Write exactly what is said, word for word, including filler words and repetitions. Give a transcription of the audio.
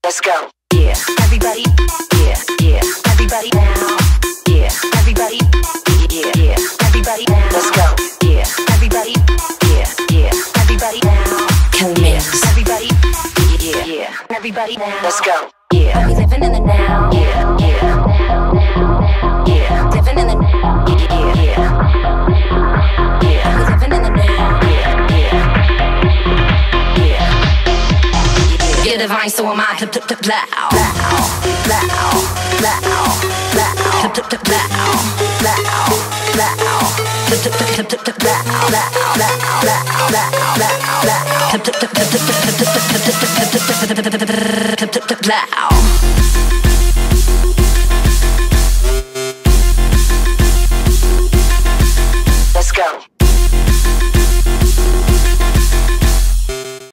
Let's go. Yeah, everybody. Yeah, yeah, everybody now. Yeah, everybody. Yeah, yeah, everybody now. Let's go. Yeah, everybody. Yeah, yeah, everybody now. Kellee, everybody. Yeah, yeah, everybody now. Let's go. Yeah, are we living in the now? Yeah, yeah, yeah, living in the now. Yeah, yeah, yeah, are we living in the now? Yeah, yeah, yeah. You're divine, so am I. Plow, plow, plow, plow, plow, plow, plow, plow. Let's go.